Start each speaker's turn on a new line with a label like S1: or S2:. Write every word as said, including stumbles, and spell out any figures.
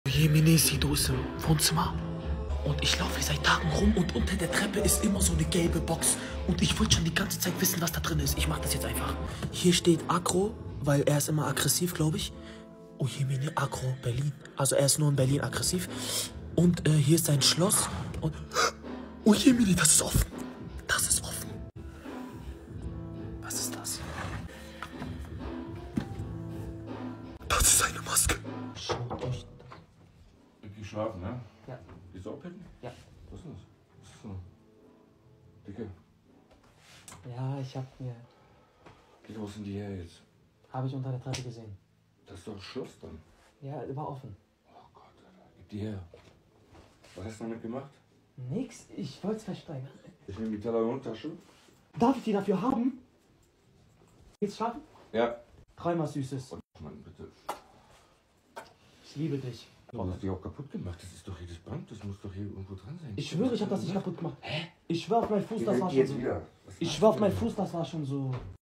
S1: Jemine Sido ist im Wohnzimmer und ich laufe hier seit Tagen rum und unter der Treppe ist immer so eine gelbe Box und ich wollte schon die ganze Zeit wissen, was da drin ist. Ich mach das jetzt einfach. Hier steht Agro, weil er ist immer aggressiv, glaube ich. Oh Jemine, Agro, Berlin. Also er ist nur in Berlin aggressiv. Und äh, hier ist sein Schloss und... Oh Jemine, das ist offen. Das ist offen. Was ist das? Das ist seine Maske. Schaut euch...
S2: Geschlafen, ne?
S1: Ja.
S2: Gehst du abhängen?
S1: Ja.
S2: Was ist denn das? Was ist denn das? Dicke.
S1: Ja, ich hab mir...
S2: Dicke, wo sind die her jetzt?
S1: Habe ich unter der Treppe gesehen.
S2: Das ist doch Schloss dann.
S1: Ja, war offen.
S2: Oh Gott, Alter. Gib die her. Was hast du damit gemacht?
S1: Nix, ich wollte es versteigern.
S2: Ich nehme die Teller-Tasche.
S1: Darf ich die dafür haben? Geht's schlafen?
S2: Ja.
S1: Träum was Süßes.
S2: Oh Mann, bitte.
S1: Ich liebe dich.
S2: Oh, das hast du die auch kaputt gemacht. Das ist doch jedes Band. Das muss doch hier irgendwo dran sein.
S1: Ich schwöre, ich habe das nicht kaputt gemacht. Hä? Ich schwöre auf meinen Fuß, das war schon
S2: jetzt
S1: so.
S2: wieder.
S1: Ich schwöre auf meinen Fuß, das war schon so.